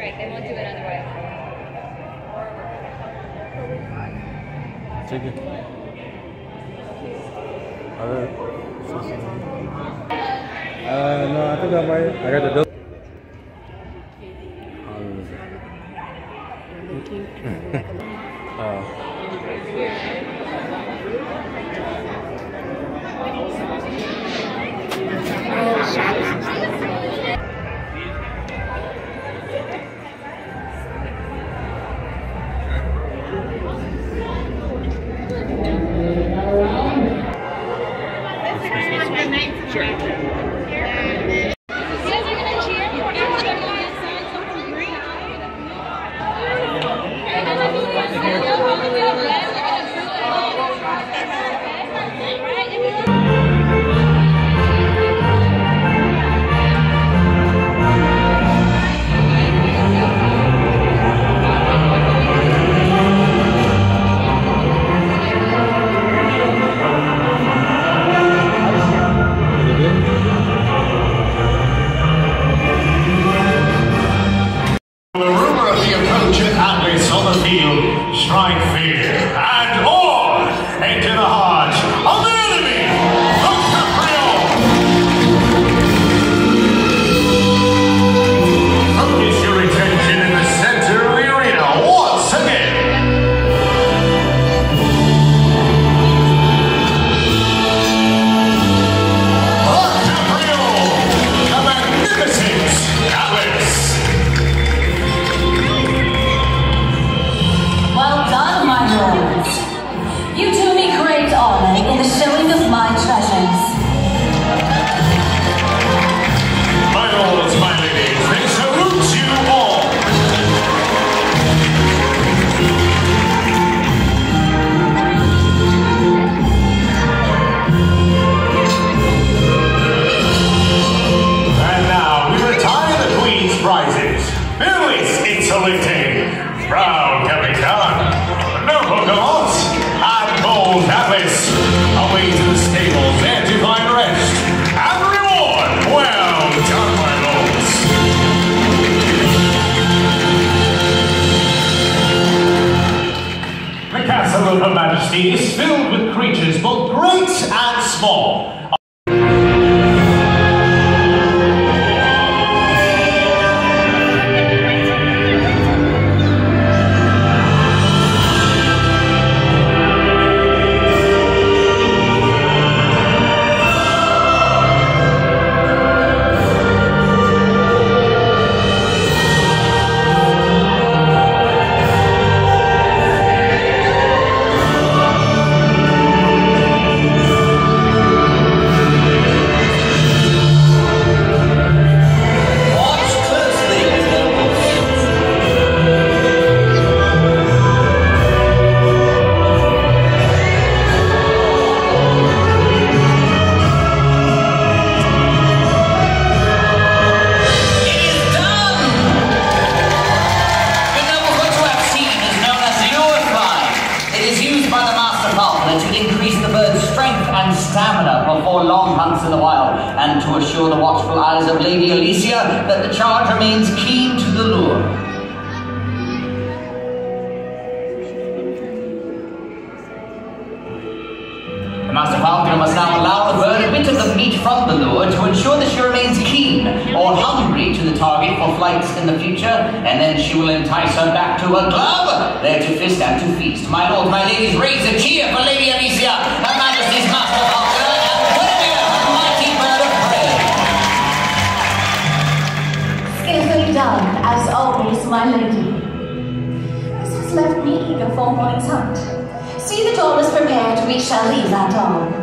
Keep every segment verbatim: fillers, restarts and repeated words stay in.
strike. They won't do it otherwise. Take it. Uh, no, I think I might. I got the dope. uh. Strike fear and awe into the heart of the enemy, the Capriol! Focus your attention in the center of the arena once again. The Capriol, the magnificent Atlas. You do me great honor in the showing of my treasures. My lords, my ladies, they salute you all. And now we retire the Queen's prizes. Billy's Insolite, Proud Capitan, Noble Gallant, Bold Atlas, away to the stables and to find rest and reward. Well done, my lords. The castle of Her Majesty is filled with creatures both great and small. Before long hunts in the wild, and to assure the watchful eyes of Lady Alicia that the charge remains keen to the lure. The Master Falconer must now allow the bird a bit of the meat from the lure to ensure that she remains keen or hungry to the target for flights in the future, and then she will entice her back to her glove, there to fist and to feast. My lords, my ladies, raise a cheer for Lady Alicia, Her Majesty's Master Falconer. Skillfully done, as always, my lady. This has left me eager for morning's hunt. See that all is prepared, we shall leave that on.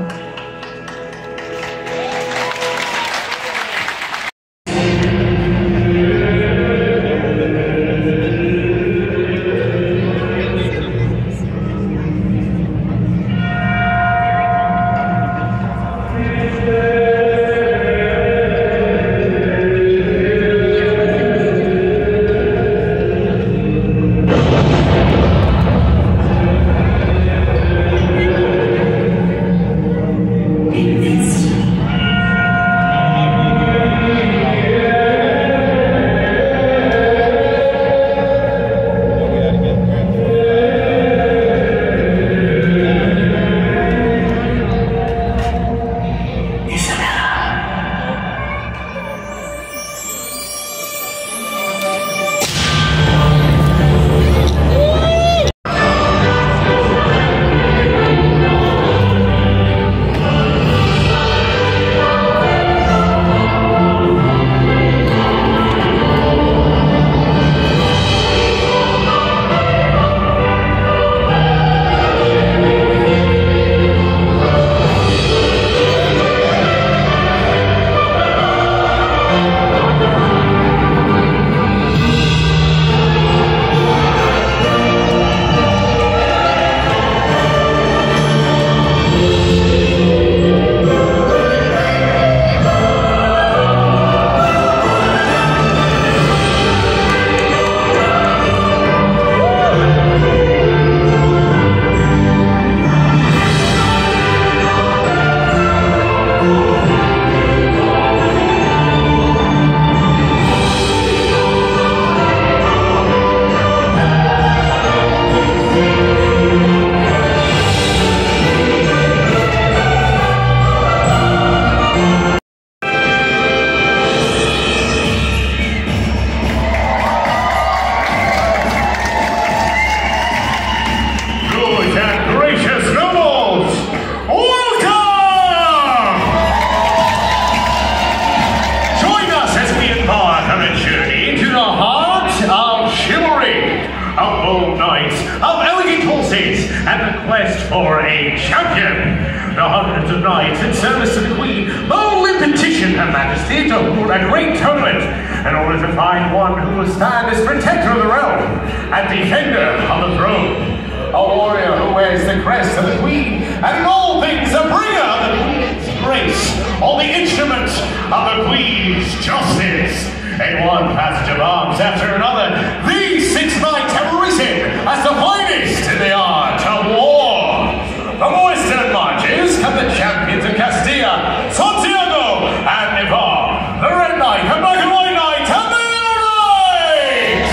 powerful knights of elegant horses and the quest for a champion. The hundreds of knights in service to the Queen boldly petitioned Her Majesty to hold a great tournament in order to find one who will stand as protector of the realm and defender of the throne. A warrior who wears the crest of the Queen, and in all things a bringer of the Queen's grace, or the instrument of the Queen's justice. In one passage of arms after another, these six knights have risen as the finest in the art of war. From the western marches come the champions of Castilla, Santiago, and Navarre, the Red Knight, the Black and White Knight, and the Yellow Knight!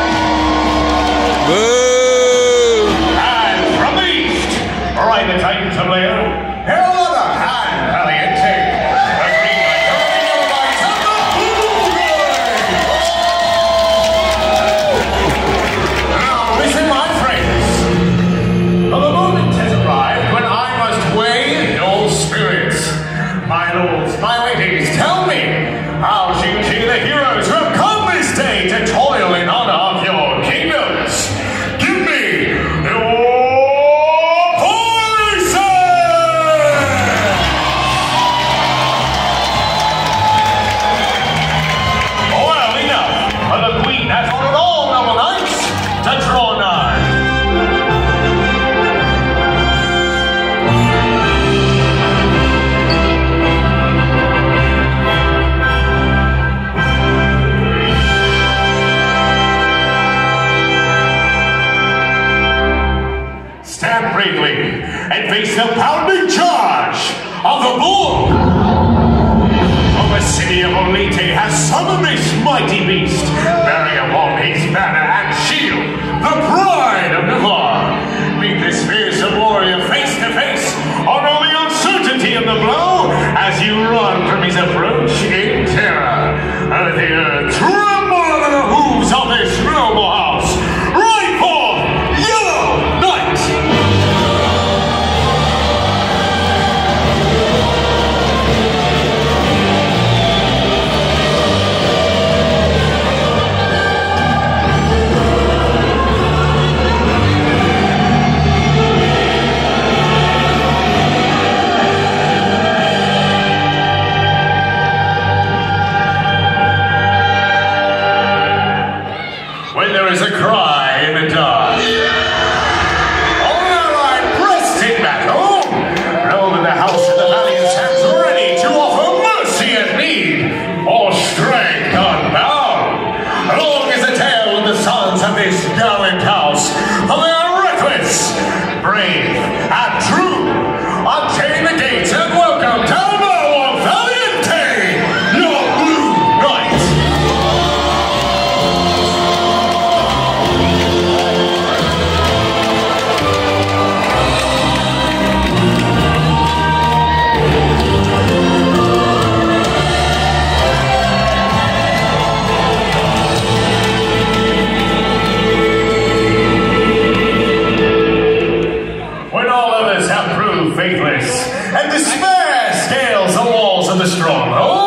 And from the east, right the Titans of Leon, Herolada and Valiente, the Green Knight, the Yellow Knight, and the Blue Knight! Now listen, my friends, for the moment has arrived when I must weigh your spirits. My lords, my ladies, tell me, how should you see the heroes who have come this day to toil in honor of your kingdoms? Give me your voices! Well, enough, for the Queen has ordered all noble knights to draw nigh. Stand bravely and face the pounding charge of the bull. For the city of Olite has summoned this mighty beast, bearing upon his banner and shield the pride of Navarre. Meet this fearsome warrior face to face, or know the uncertainty of the blow as you run from his approach in terror. Let the earth tremble under the hooves of this noble house. Right forth, Yellow Knight! When there is a cry in the dark, all allied pressed in battle, know that the House of the Valiant stands ready to offer mercy at need, or strength unbound. Long is the tale of the sons of this gallant house, for they are reckless, brave, and true. Unchain the gates and welcome Talbot Valiente, your Blue Knight. When all others have proved faithless, and despair scales the walls of the stronghold,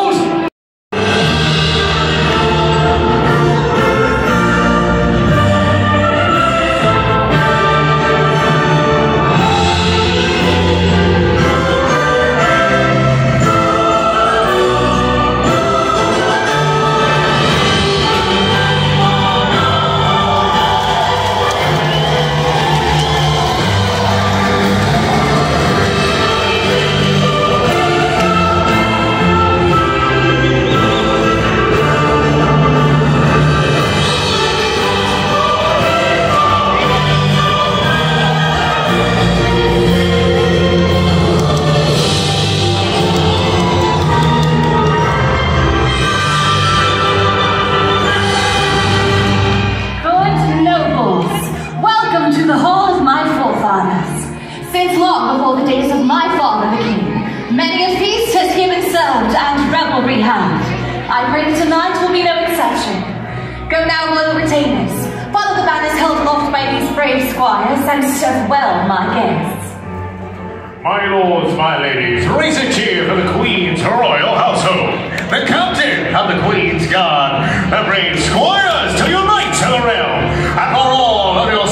since long before the days of my father the king. Many a feast has here been served and revelry held. I pray that tonight will be no exception. Go now, loyal retainers, follow the banners held aloft by these brave squires, and serve well my guests. my lords, my ladies, raise a cheer for the Queen's royal household, the captain of the Queen's guard, the brave squires to unite to the realm, and for all of your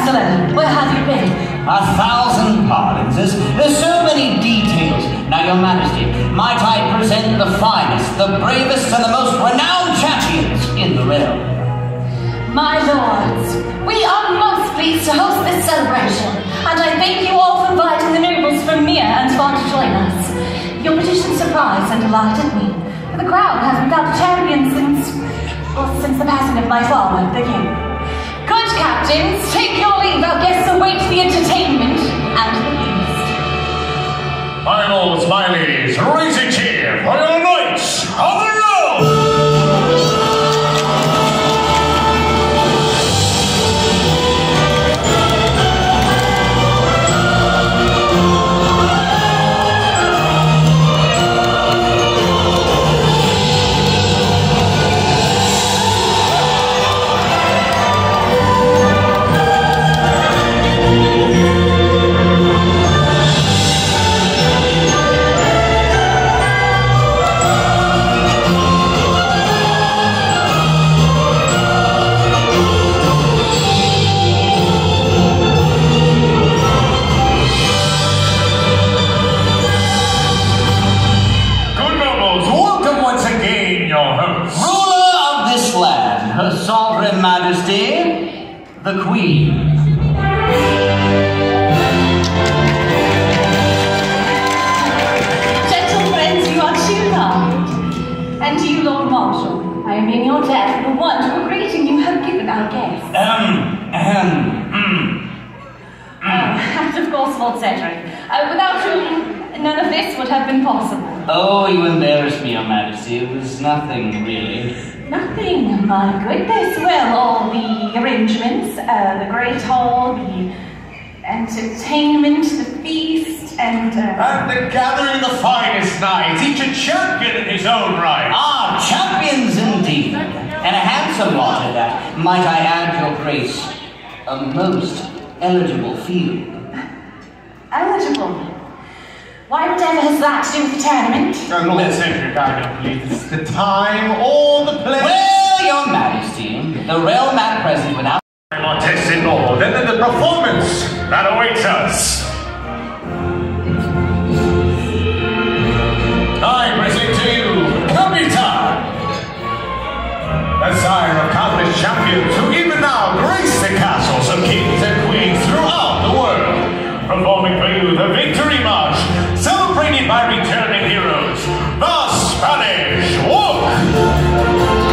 Chancellor. Where have you been? A thousand pardons. There's, there's so many details. Now, Your Majesty, might I present the finest, the bravest, and the most renowned champions in the realm? My lords, we are most pleased to host this celebration, and I thank you all for inviting the nobles from near and far to join us. Your petition surprised and delighted me. The crown has been without a champion since, well, since the passing of my father, the king. Good captains, take your leave. Our guests await the entertainment and the feast. My lords, my ladies, raise a cheer for your knights of the road! Her Sovereign Majesty, the Queen. Gentle friends, you are too kind. And to you, Lord Marshal, I am in your debt for the wonderful greeting you have given our guests. Um, um, mm. Oh, and of course, Lord Cedric. Uh, without you, none of this would have been possible. Oh, you embarrassed me, Your Majesty. It was nothing, really. Nothing, my goodness. Well, all the arrangements, uh, the great hall, the entertainment, the feast, and... Uh, and the gathering of the finest knights, each a champion in his own right. Ah, champions indeed. And a handsome lot at that. Might I add, Your Grace, a most eligible field. Eligible? Why, whatever has that to do with the tournament? Oh, Lord Cedric, I don't believe this is the time or the place. Well, Your Majesty, the realm at present without... More tested more than in the performance that awaits us. I present to you, Kapitan, the sire of countless champions who even now grace the castles of kings and queens throughout the world, performing for you the victory march, celebrated by returning heroes, the Spanish Walk.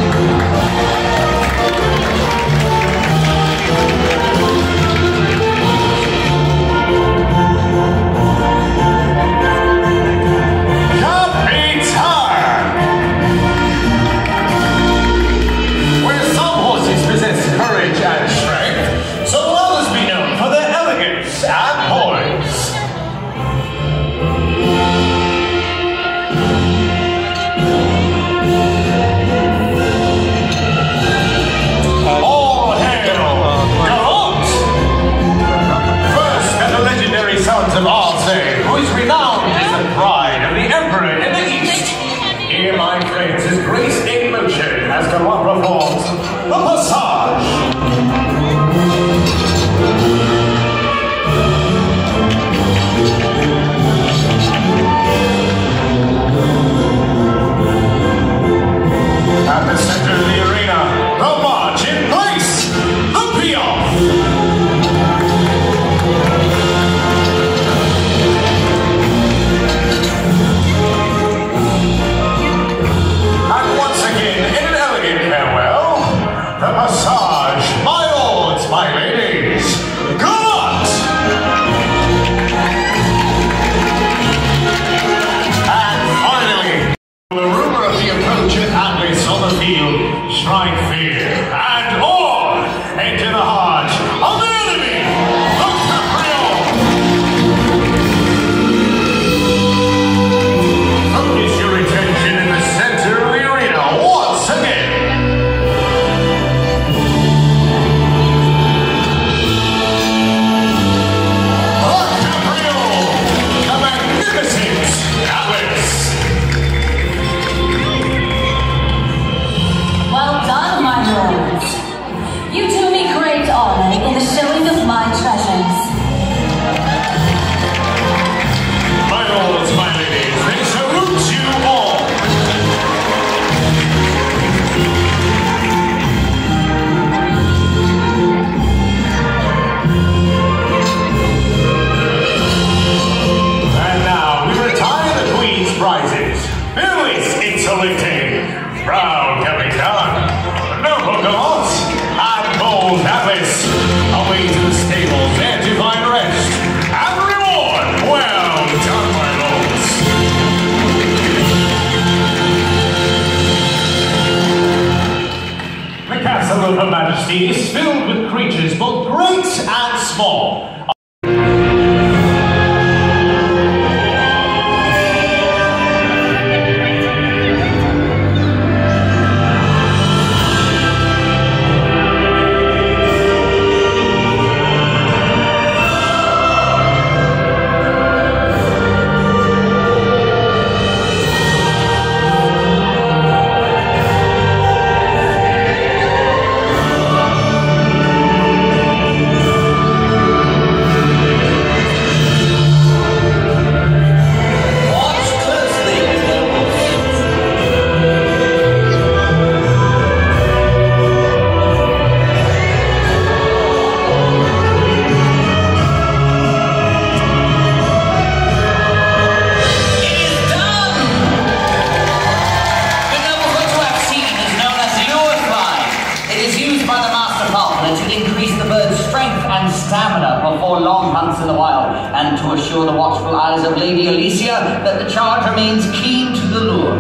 Of Arthur, who is renowned as the pride of the Emperor in the East. Here, my friends, his grace in motion as Gallant performs the Passage. At the center of the arena, the march in place, the Piaf. The Passage, my lords, my ladies, Gallant! And finally, the rumor of the approach of Atlas on the field, strike fear and awe into the heart of the enemy, the Capriole! Focus your attention in the center of the arena once again. Well done, my lords. You do me great honor. castle of Her Majesty is filled with creatures both great and small. Before long hunts in the wild, and to assure the watchful eyes of Lady Alicia that the charge remains keen to the lure.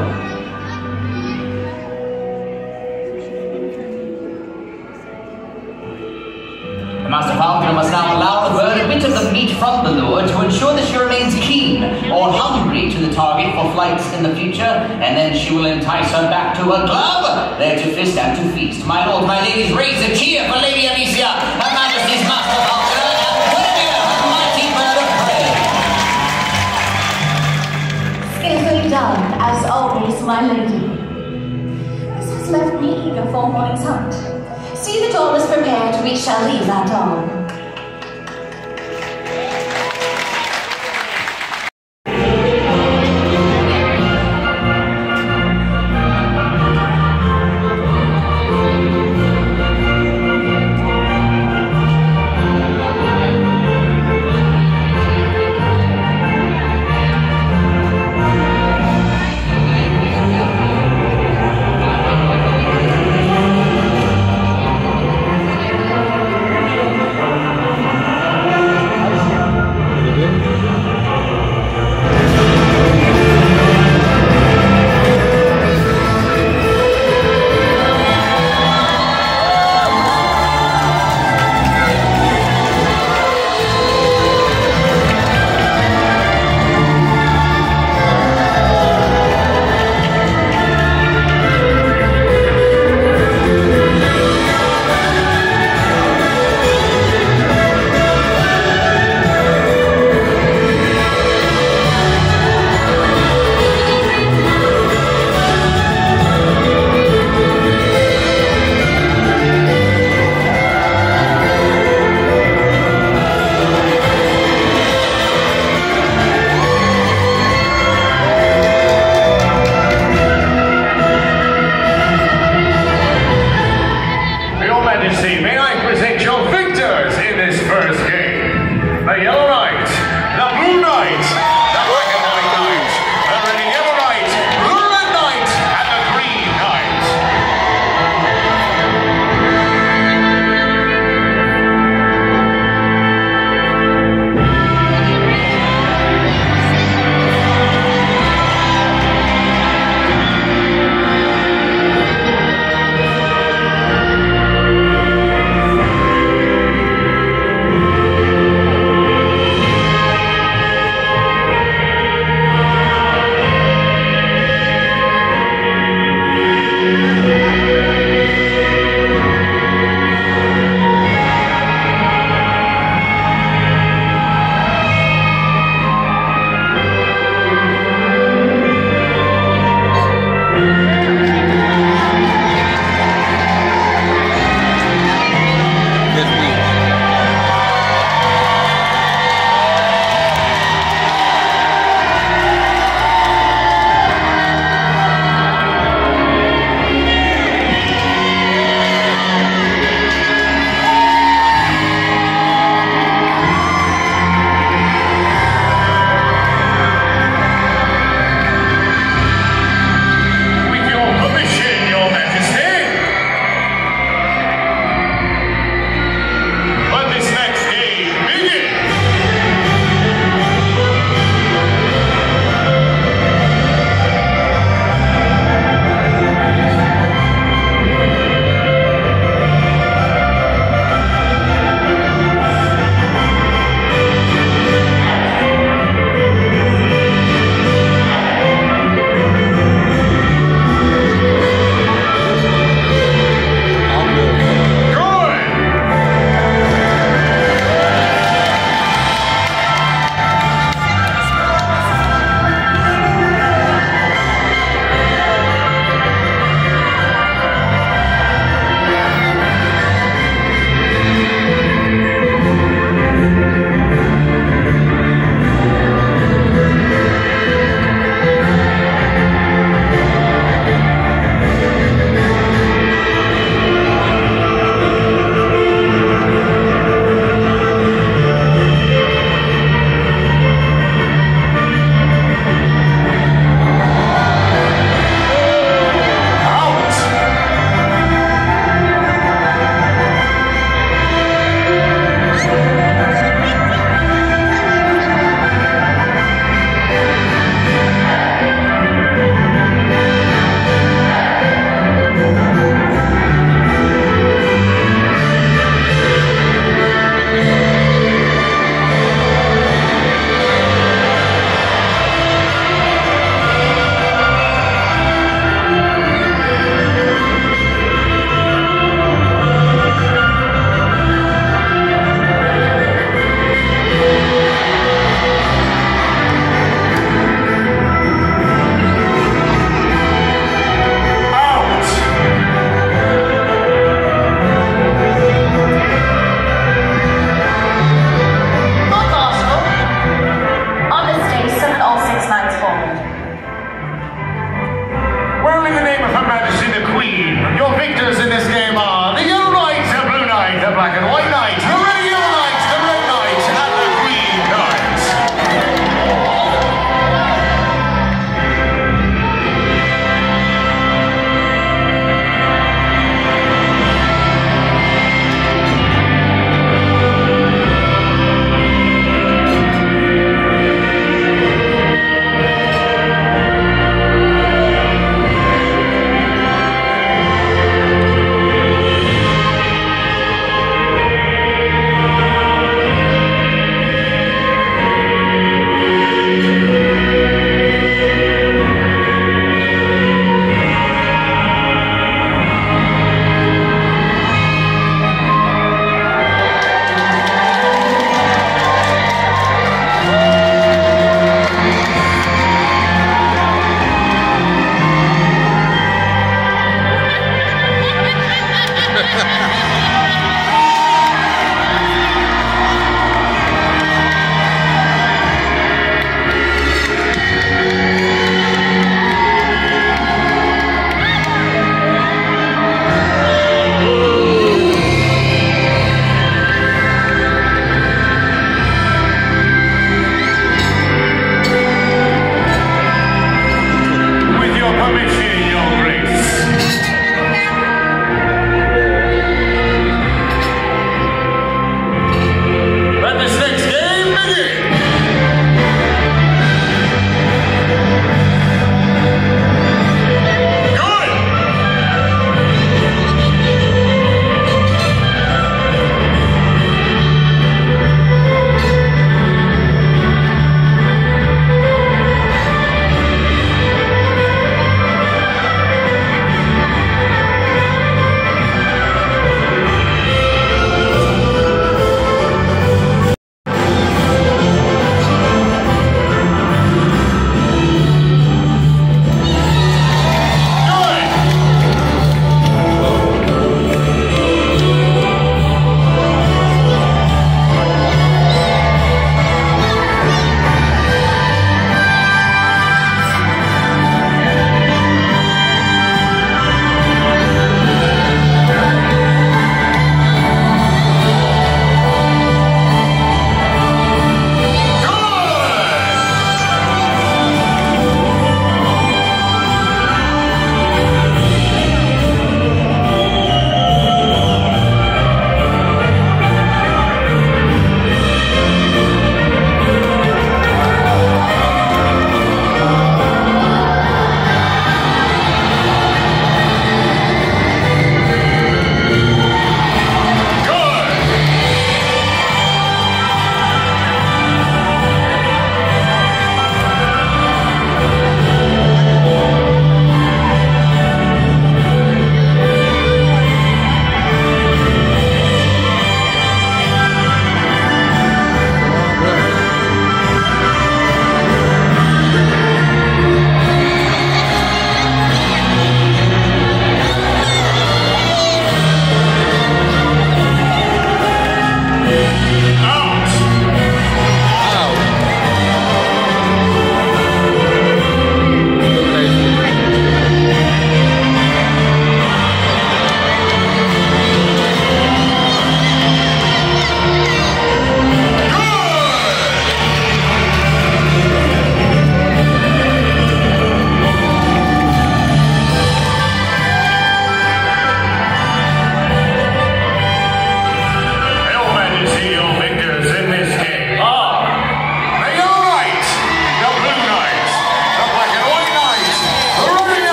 The Master Falconer must now allow the bird a bit of the meat from the lure to ensure that she remains keen or hungry to the target for flights in the future, and then she will entice her back to her club, there to fist and to feast. My lords, my ladies, raise a cheer for Lady Alicia, Her Majesty's Master Falconer. Done, as always, my lady. This has left me eager for morning's hunt. See that all is prepared, we shall leave at dawn.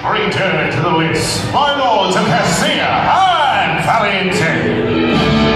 Return to the list, my lords of Cassia and Valiente.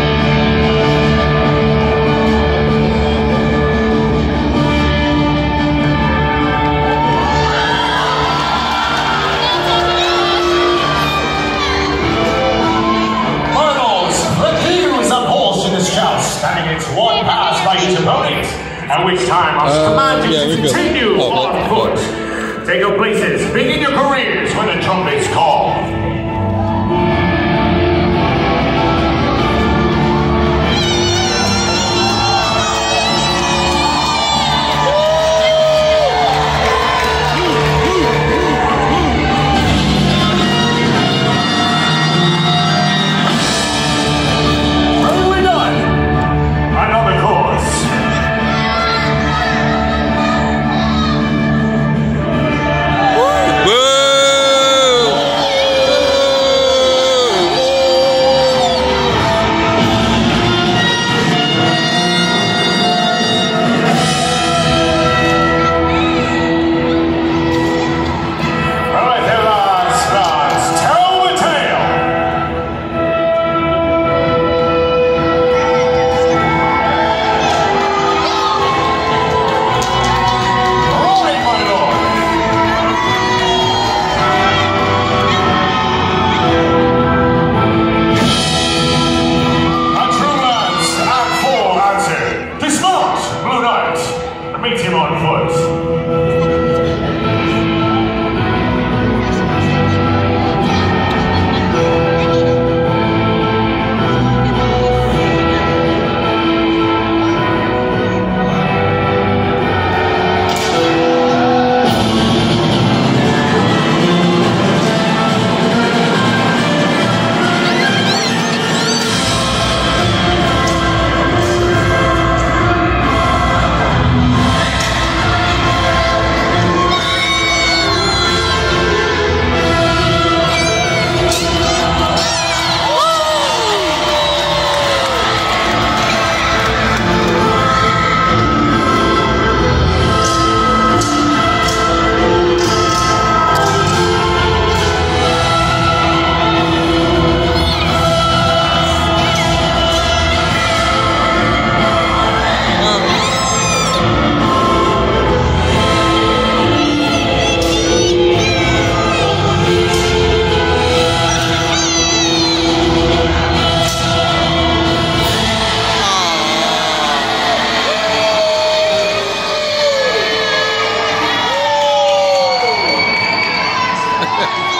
Standing its one pass by his opponent, at which time I was Uh, commanded yeah, to we're good. continue Oh, on that- foot. Take your places, begin your careers when the trumpets call. Meet him on foot. Ha ha ha.